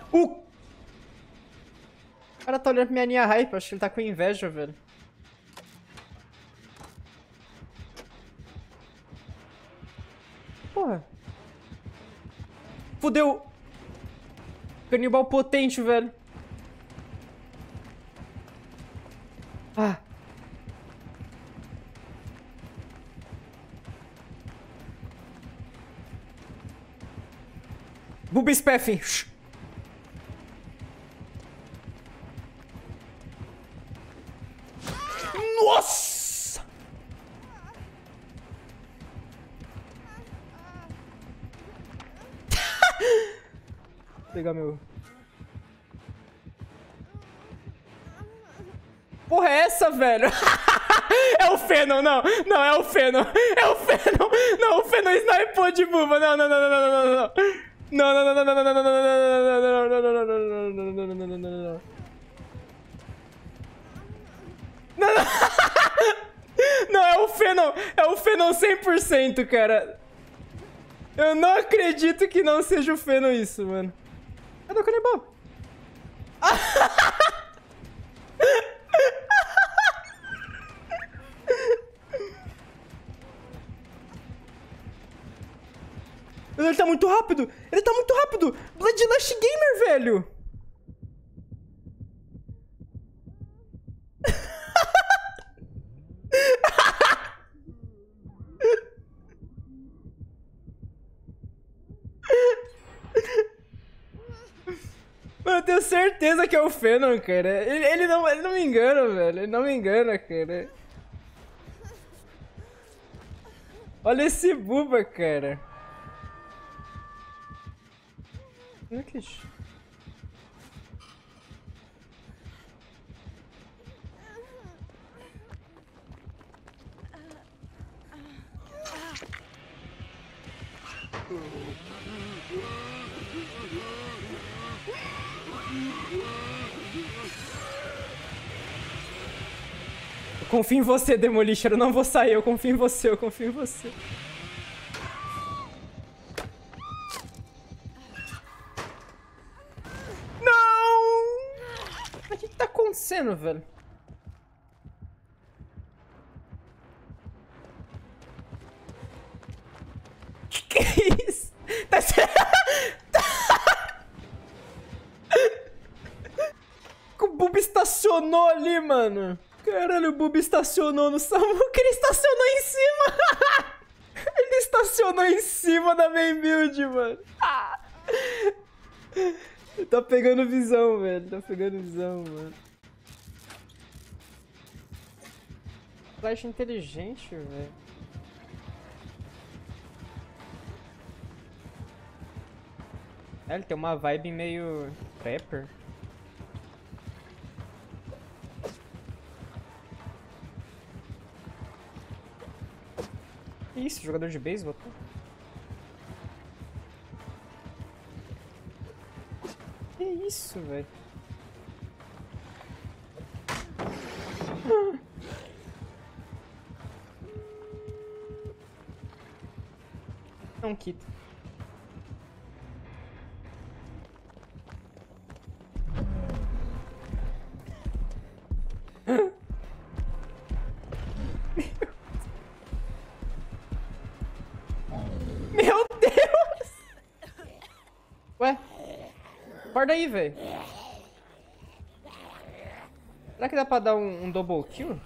O cara tá olhando pra minha linha hype. Acho que ele tá com inveja, velho. Porra. Fudeu. Canibal potente, velho. Ah. Booby Spaffing. Nossa! Vou pegar meu... Porra, é essa, velho? É o Feno, não. Não, é o Feno. É o Feno. Não, o Feno snipou de buba. Não, não, não, não, não, não, não. Não, não, não, não, não, não, não, não, não, não, não, não. Não, é o Feno. É o Feno 100%, cara. Eu não acredito que não seja o Feno isso, mano. Cadê o canibal? Ele tá muito rápido! Ele tá muito rápido! Bloodlust Gamer, velho! Mano, eu tenho certeza que é o Fenon, cara. Ele não me engana, velho. Ele não me engana, cara. Olha esse buba, cara. Olha que... Eu confio em você, Demolisher. Eu não vou sair. Eu confio em você. Eu confio em você. Não! O que tá acontecendo, velho? Que é isso? Tá sendo... O Bub estacionou ali, mano. Caralho, o Bub estacionou no Samuka. Ele estacionou em cima. Ele estacionou em cima da main build, mano. Ele tá pegando visão, velho. Tá pegando visão, mano. Flash inteligente, velho. É, ele tem uma vibe meio trapper. Que isso, jogador de beisebol? Que isso, velho? Não quita. Meu Deus! Ué? Acorda aí, velho. Será que dá pra dar um double kill?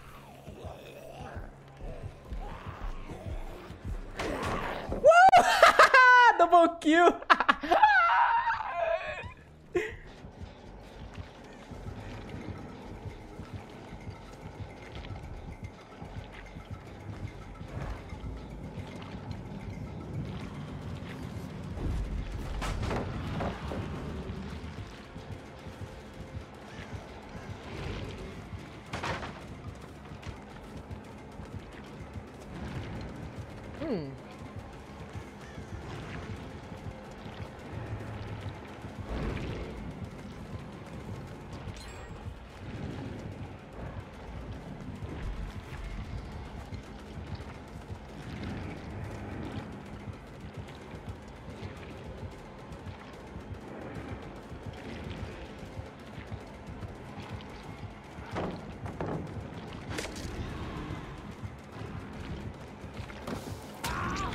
Double kill!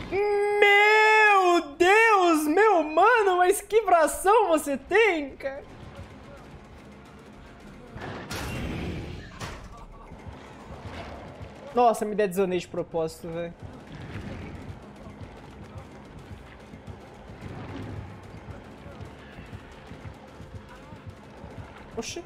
Meu Deus, meu mano, mas que bração você tem, cara? Nossa, me detonei de propósito, velho. Oxi.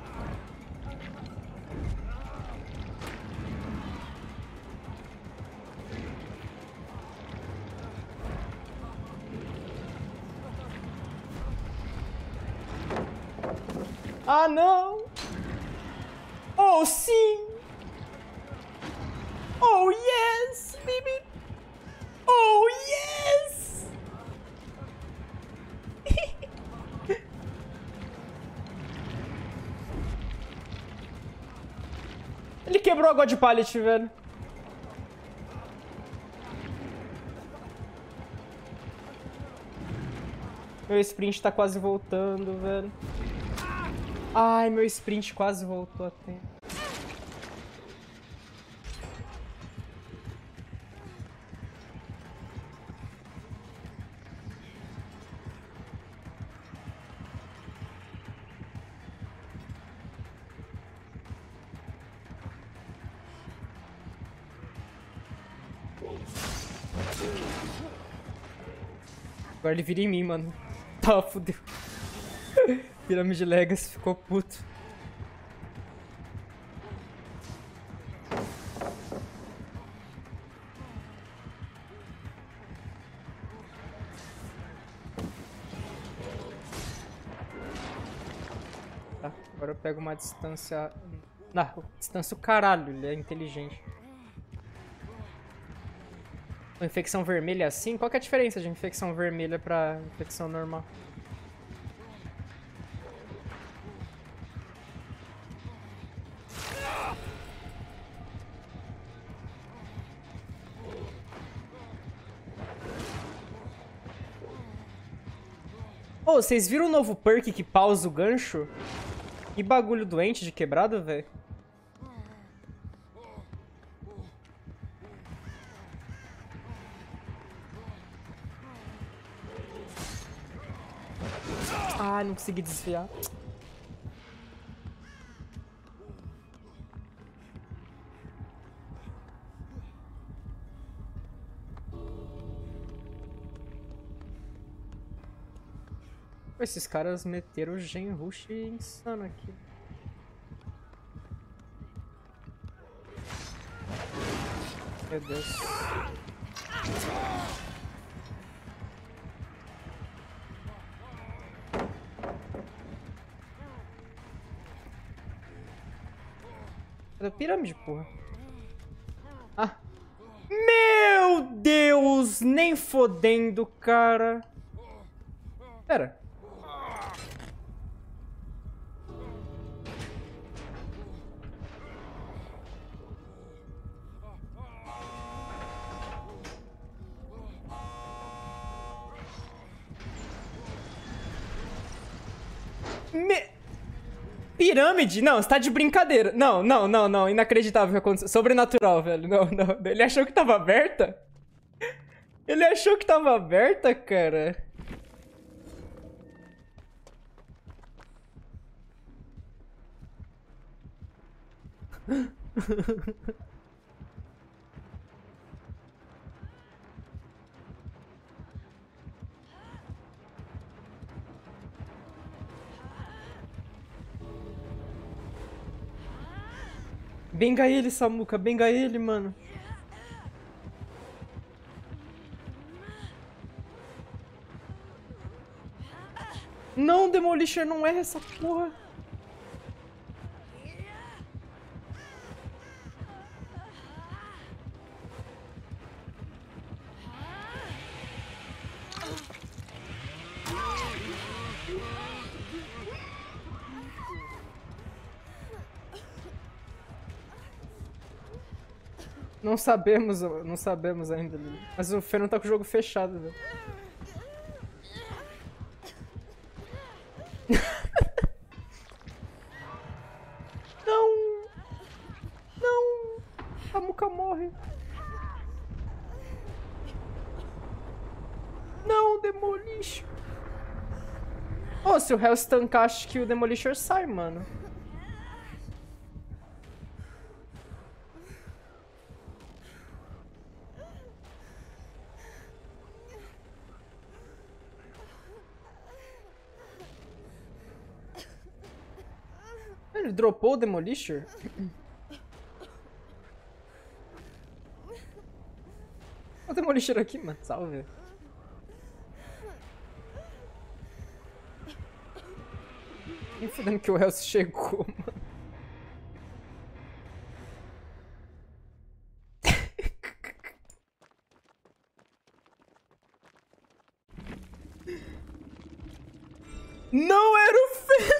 Ah, não! Oh, sim! Oh, yes, baby! Oh, yes! Ele quebrou a God Pallet, velho. Meu sprint tá quase voltando, velho. Ai, meu sprint quase voltou a tempo. Agora ele vira em mim, mano. Tá, fudeu. Pirâmide Legacy ficou puto. Tá, agora eu pego uma distância... Não, distância o caralho, ele é inteligente. Infecção vermelha assim? Qual que é a diferença de infecção vermelha pra infecção normal? Ô, vocês viram o novo perk que pausa o gancho? Que bagulho doente de quebrado, velho. Ah, não consegui desviar. Esses caras meteram o Gen Rush insano aqui. Meu Deus. Cadê a pirâmide, porra? Ah. Meu Deus! Nem fodendo, cara. Pera. Pirâmide? Não, você tá de brincadeira. Não, não, não, não. Inacreditável o que aconteceu. Sobrenatural, velho. Não, não. Ele achou que tava aberta? Ele achou que tava aberta, cara? Benga ele, Samuka. Benga ele, mano. Não, Demolisher não é essa porra. Não sabemos ainda, Lili. Mas o Fernando tá com o jogo fechado, velho. Não! Não! A Muka morre. Demolition. Oh, se o Hells tancar, acho que o Demolisher sai, mano. Ele dropou o Demolisher? O Demolisher aqui, mano. Salve. Nem fudendo que o Hells chegou, mano. Não era o Fê!